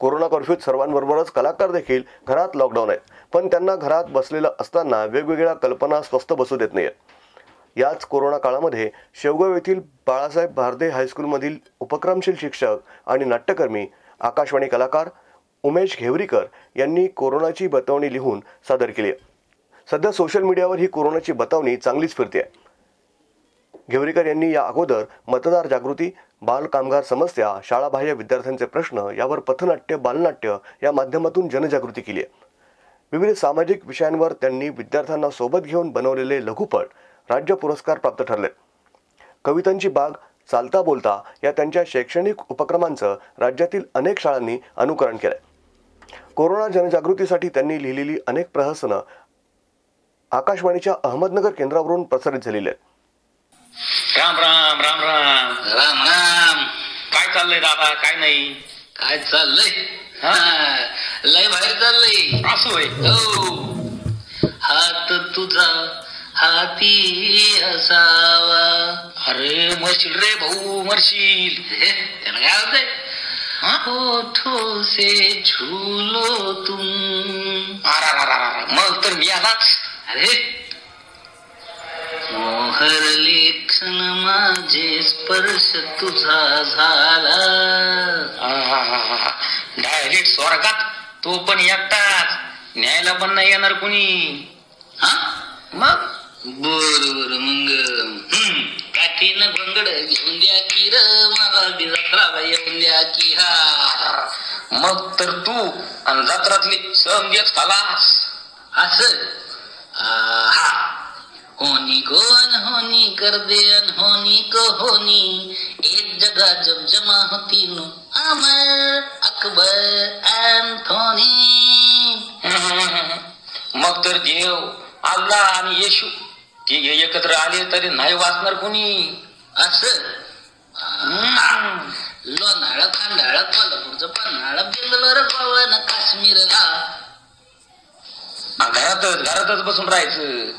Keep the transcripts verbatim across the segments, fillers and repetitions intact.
Corona कर्फ्यूत सर्वांबरोबरच कलाकार देखील घरात लॉकडाऊन आहेत, पण त्यांना घरात बसलेलं असताना वेगवेगळ्या कल्पना स्वस्थ बसू देत नाहीत. याच कोरोना काळामध्ये शेवगाव येथील बाळासाहेब भारदे हायस्कूलमधील उपक्रमशील शिक्षक आणि नाट्यकर्मी आकाशवाणी कलाकार उमेश घेवरीकर यांनी कोरोनाची बतावणी लिहून सादर केली आहे. सध्या सोशल मीडियावर ही कोरोनाची बतावणी चांगलीच फिरते. घेवरीकर यांनी या अगोदर मतदार जागृती, बाल कामगार समस्या, शाळाबाह्य विद्यार्थ्यांचे प्रश्न यावर पथनाट्य, बालनाट्य या माध्यमातून जनजागृती केली आहे. विविध सामाजिक विषयांवर त्यांनी विद्यार्थ्यांना सोबत घेऊन बनवलेले लघुपट राज्य पुरस्कार प्राप्त ठरले. कवितांची बाग, चालता बोलता या त्यांच्या शैक्षणिक उपक्रमांचं राज्यातील अनेक शाळांनी अनुकरण केलंय. कोरोना जनजागृतीसाठी त्यांनी लिहिलेली अनेक प्रहसनं आकाशवाणीच्या अहमदनगर केंद्रावरून प्रसारित झालेली आहेत. राम राम राम राम राम राम. काय चाललंय दादा? काय नाही. काय चाललंय? लय बाहेर चाललंय. असं होय? हो. हात तुझा हाती असावा. अरे मरशील रे भाऊ, मरशील. त्याला काय होतंय? होठों से झूलो तुम. मग तर मी आलाच. अरे मोहर लेखन माझे स्पर्श तुझा झाला. डायरेक्ट स्वर्गात, तो पण एकटाच. न्यायला पण नाही येणार कुणी. हा मग बर मग काठीनं घोंगड घेऊन द्या की र, मला बी जत्राला येऊन द्या की. हा मग तर तू आणि जत्रातली समजेच खलास. असं हा होनी गोन होनी कर दे होनी को होनी. एक जगह जब जमा होती नो अमर अकबर एंथोनी. मग तर देव, अल्लाह आणि येशू तिघे एकत्र आले तरी नाही वाचणार कुणी. असं लोणाळ, खंडाळ, कोल्हापूरचं पन्हाळ, बेंगलोर, गोवा, काश्मीर. हा घरातच घरातच बसून राहायचं.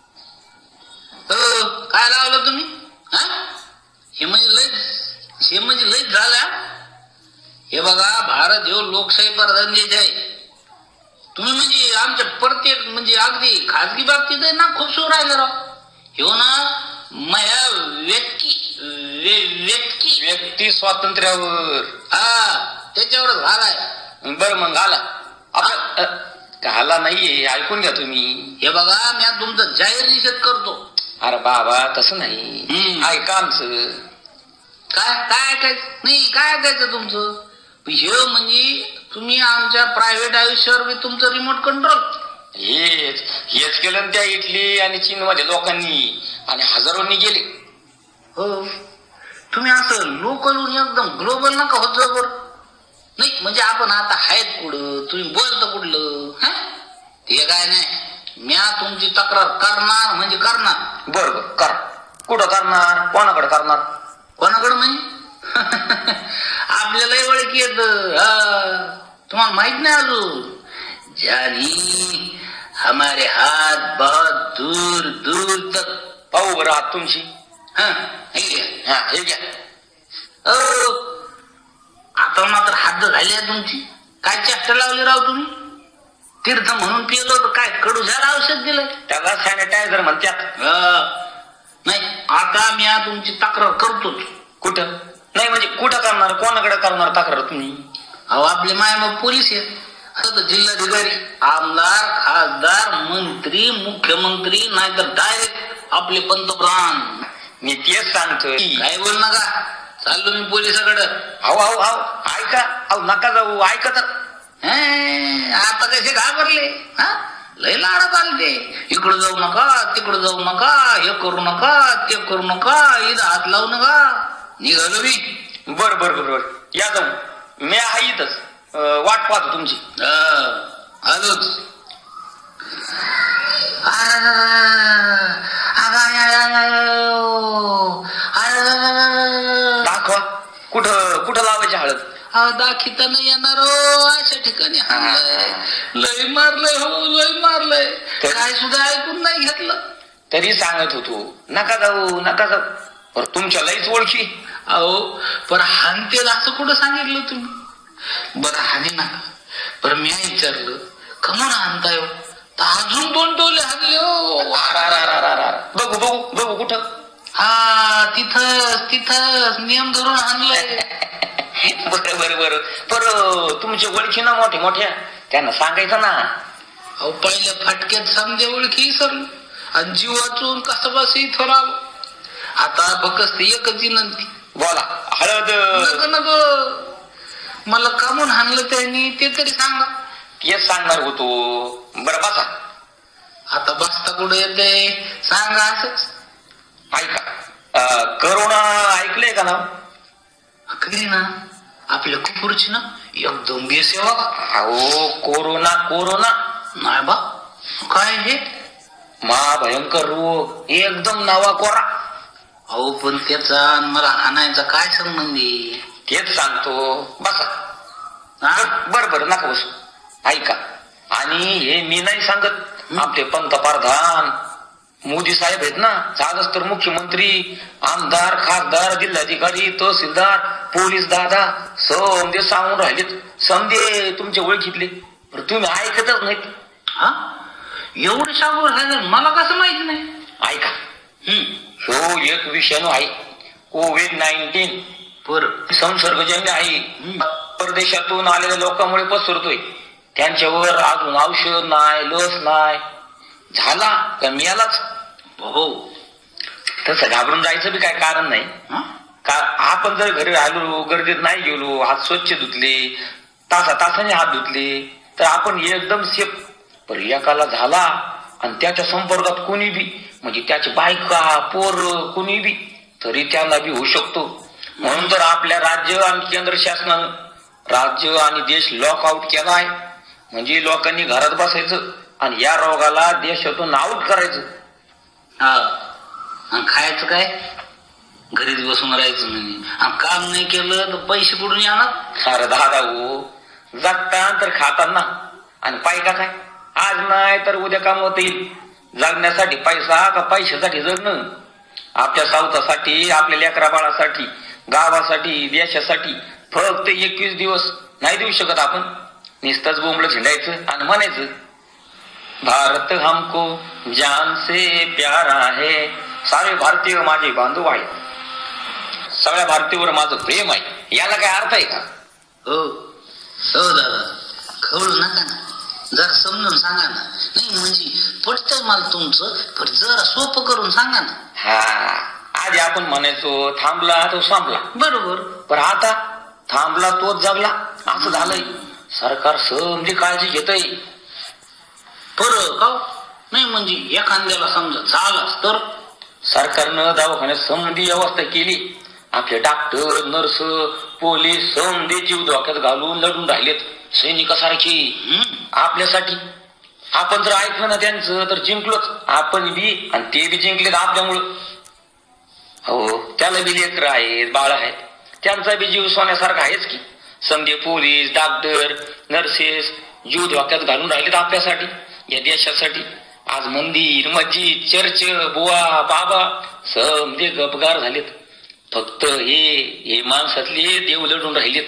काय लावलं तुम्ही? हा हे म्हणजे लय हे म्हणजे लय झाला. हे बघा, भारत ह्यो लोकशाही प्रधान देश आहे. तुम्ही म्हणजे आमच्या प्रत्येक म्हणजे अगदी खाजगी बाबतीत आहे ना खूप सुरू राहिलं राव. ह्यो ना माया व्यक्ती व्यक्ती व्यक्ती स्वातंत्र्यावर हा त्याच्यावर झालाय. बरं मग आला घाला नाहीये, ऐकून घ्या तुम्ही. हे बघा, मी तुमचा जाहीर निषेध करतो. अरे बाबा तसं नाही, ऐका आमचं. काय काय ऐकायचं नाही? काय ऐकायचं तुमचं? हे म्हणजे तुम्ही आमच्या प्रायव्हेट आयुष्यावर बी तुमचं रिमोट कंट्रोल. हेच हेच केलं त्या इटली आणि चीन मध्ये लोकांनी, आणि हजारोंनी गेले. हो, तुम्ही असं लोकलहून एकदम ग्लोबल नका होत जा बरं. नाही म्हणजे आपण आता आहेत कुठं, तुम्ही बोलता कुठलं? हा ते काय नाही, मी तुमची तक्रार करणार म्हणजे करणार. बरोबर कर. कुठं करणार? कोणाकडे करणार? कोणाकडे म्हणजे आपल्याला ओळखी येत. तुम्हाला माहित नाही अजून? जानी हमारे हात बहुत दूर दूर तक. पाहू बरं हात तुमची. हा हे घ्या. आता मात्र हात झाली तुमची. काय चेष्टा लावली राव तुम्ही? तीर्थ म्हणून पिलो तर काय कडूझार औषध दिलं? त्याला सॅनिटायझर म्हणतात. नाही, आता मी तुमची तक्रार करतोच. कुठं? नाही म्हणजे कुठं करणार? कोणाकडे करणार तक्रार तुम्ही? अहो आपले मायबाप पोलीस आहेत, जिल्हाधिकारी, आमदार, खासदार, मंत्री, मुख्यमंत्री, नाहीतर डायरेक्ट आपले पंतप्रधान. मी तेच सांगतोय. काय बोल नका, चाललो मी पोलिसाकडं. अहो अहो अहो ऐका. अहो नका जाऊ, ऐका तर. आता कसे घाबरले? हा लय लाडात आले. इकडं जाऊ नका, तिकडं जाऊ नका, हे करू नका, ते करू नका, इथं हात लावू नका. निघालो मी. बर बर बर या जाऊ. मी आहे इथंच, वाट पाहतो तुमची. आलोच. दाखवा कुठं कुठं लावायची हळद. हा दाखिता नाही येणार अशा ठिकाणी. लय मारलंय हो, लय मारलंय. काय सुद्धा ऐकून नाही घेतलं. तरी सांगत होतो नका जाऊ नका जाऊ. पर तुमच्या लईच ओळखी. अहो पण हानतेल असं कुठं सांगितलं तुम्ही? बरं हानी नका. बरं मी विचारलं कमून हाणताय हो? तर अजून दोन टोले हाणले हो. बघू बघू बघू कुठं. हा तिथंच तिथंच नियम धरून हाणलंय. बरं बरं बरं बरं तुमची ओळखी ना मोठ्या मोठ्या त्यांना सांगायचं ना. अहो पहिल्या फटक्यात समजे ओळखी सरलो आणि जीव वाचून कसं बस इथं राहावं. आता फक्त एकच विनंती. बोला. हळद नग नग मला कामून हाणलं त्यांनी ते तरी सांगा. तेच सांगणार होतो. बरं बसा. आता बसता कुठे येते सांगा असंच. ऐका अं, करोना ऐकलंय का नाव? खरी ना आपल्या कुपूरची ना एकदम बेसेवा. अहो कोरोना कोरोना नाही बा काय हे महाभयंकर रोग एकदम नवा कोरा. अहो पण त्याचा आणि मला हाणायचा काय संबंध आहे? तेच सांगतो. बसा. हा? बर बर नका बसू. ऐका आणि हे मी नाही सांगत आपले पंतप्रधान मोदी साहेब आहेत ना झालंच तर मुख्यमंत्री आमदार खासदार जिल्हाधिकारी तहसीलदार पोलीस दादा समजे सांगून राहिलेत. समजे तुमच्या ओळखीतले. तुम्ही ऐकतच नाहीत. हा एवढे सांगून राहिले मला कसं माहिती नाही. ऐका हो एक विषाणू आहे कोविड नाईन्टीन. बरं संसर्गजन्य आहे. परदेशातून आलेल्या लोकांमुळे पसरतोय. त्यांच्यावर अजून औषध नाही लस नाही. झाला तर मिळालाच. हो तसं घाबरून जायचं बी काय कारण नाही. का आपण जर घरी राहिलो गर्दीत नाही गेलो हात स्वच्छ धुतले तासा तासाने हात धुतले तर आपण एकदम सेफ. पण एकाला झाला आणि त्याच्या संपर्कात कोणी बी म्हणजे त्याची बायका पोर कोणी बी तरी त्यांना बी होऊ शकतो. म्हणून तर आपल्या राज्य आणि केंद्र शासनानं राज्य आणि देश लॉकआउट केला आहे. म्हणजे लोकांनी घरात बसायचं आणि या रोगाला देशातून आउट करायचं. हा आणि खायचं काय घरीच बसून राहायचं म्हणजे आणि काम नाही केलं तर पैसे कुठून येणार. अरे दादा हो जगता तर खाताना आणि पायका काय आज नाही तर उद्या कामवता येईल. जगण्यासाठी पैसा का पैशासाठी जगणं. आपल्या सावतासाठी आपल्या लेकरा बाळासाठी गावासाठी देशासाठी फक्त एकवीस दिवस नाही देऊ शकत आपण. नुसतंच बोंबलं झिंडायचं आणि म्हणायचं भारत हमको जान से प्यारा है. सारे भारतीय माझे बांधव आहे. सगळ्या भारतीयावर माझं प्रेम आहे. याला काय अर्थ आहे का? हो हो दादा खवळू नका ना जरा समजून सांगा ना. नाही म्हणजे पटतंय मला तुमचं पण जरा सोपं करून सांगा ना. हा आधी आपण म्हणायचो थांबला तो संपला. बरोबर. पण आता थांबला तोच जगला असं झालंय. सरकार समजी काळजी घेतय. बरं का नाही म्हणजे एखाद्याला समजा झालाच तर सरकारनं दवाखान्यात समधी व्यवस्था केली. आपले डॉक्टर नर्स पोलीस समधी जीव धोक्यात घालून लढून राहिलेत सैनिकासारखी आपल्यासाठी. आपण जर ऐकलं ना त्यांचं तर जिंकलोच आपण बी आणि ते बी जिंकलेत आपल्यामुळं. हो त्याला बी लेकरं आहेत बाळ आहेत त्यांचा बी जीव सोन्यासारखा आहेच की. समजे पोलीस डॉक्टर नर्सेस जीव धोक्यात घालून राहिलेत आपल्यासाठी या देशासाठी. आज मंदिर मस्जिद चर्च बुवा बाबा समजे गपगार झालेत. फक्त हे हे माणसातले देव लढून राहिलेत.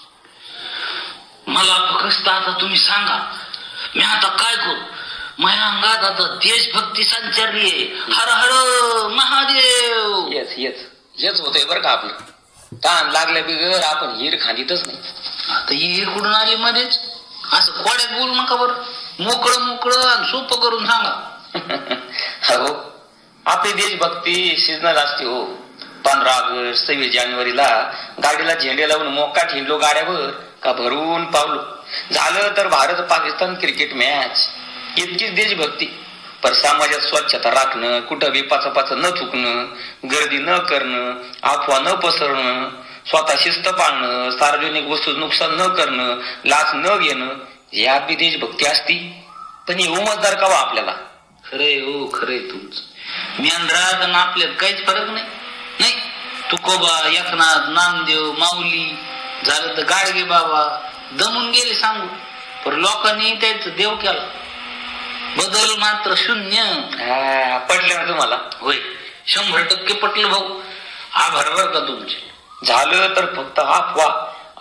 मला फक्त आता तुम्ही सांगा मी आता काय करू. माझ्या अंगात आता देशभक्ती संचारली आहे. हर हर महादेव. येस येस हेच होतंय बरं का आपलं. ताण लागल्या बिगर आपण हिर खांदीतच नाही. आता ही कुठून आली मध्येच असं खोड्यात बोलू नका बरं. मोकळं मोकळं आणि सोपं करून सांगा. हो आपली देशभक्ती सिजनल असते हो. पंधरा ऑगस्ट सव्वीस जानेवारीला गाडीला झेंडे लावून मोका हिंडलो गाड्यावर का भरून पावलो. झालं तर भारत पाकिस्तान क्रिकेट मॅच इतकीच देशभक्ती. पर समाजात स्वच्छता राखणं कुठं बेपाचापाचं न थुकणं गर्दी न करणं अफवा न पसरणं स्वतः शिस्त पाळणं सार्वजनिक वस्तू नुकसान न करणं लाच न घेणं यात बी देशभक्ती असती. पण ही उमजदार का आपल्याला. खरे हो खरे तुमचं मेंढरात आणि आपल्यात काहीच फरक नाही. नाही तुकोबा एकनाथ नामदेव माऊली झालं तर गाडगे बाबा दमून गेले सांगू. पण लोकांनी त्याच देव केला. बदल मात्र शून्य. पटलं ना तुम्हाला. होय शंभर टक्के पटलं भाऊ. आभार बर का तुमचे. झालं तर फक्त अफवा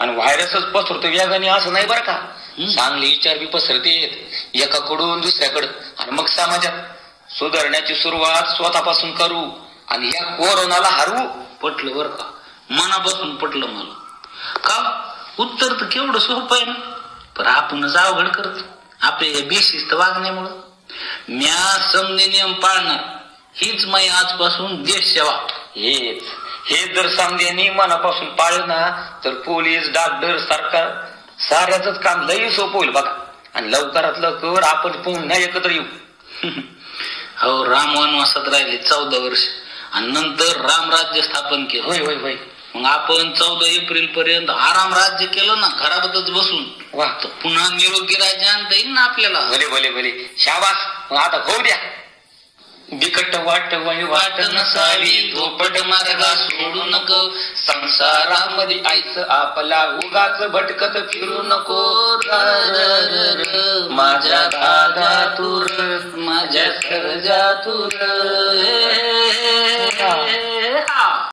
आणि व्हायरसच पसरतो वेगाने असं नाही बरं का. चांगले विचार बी पसरतेत एकाकडून दुसऱ्याकडं. आणि मग समाजात सुधारण्याची सुरुवात स्वतःपासून करू आणि या कोरोनाला हरवू. पटलं बरं का, मनापासून पटलं मला. का उत्तर तर केवढं सोपं आहे ना, पण आपणच अवघड करतो आपल्या बेशिस्त वागण्यामुळं. म्या समने नियम पाळणार हीच माई आजपासून देश सेवा. हेच हे जर समध्यानी मनापासून पाळलं ना तर पोलीस डॉक्टर सरकार साऱ्याच काम लई सोपं होईल बघा. आणि लवकरात लवकर आपण पुन्हा एकत्र येऊ. हो, राम वनवासात राहिले चौदा वर्ष आणि नंतर राम राज्य स्थापन केलं. होय होय होय. मग आपण चौदा एप्रिल पर्यंत आराम राज्य केलं ना घराबद्दल बसून. वा, पुन्हा निरोगी राज्य आणता येईल ना आपल्याला. भले भले भले शाबास. मग आता होऊ द्या. बिकट वाट वय वाट नसावी धोपट मार्गा सोडू नको. संसारामध्ये आईचं आपला उगाच भटकत फिरू नको. माझ्या दादा तूर माझ्या सर्जा तूर.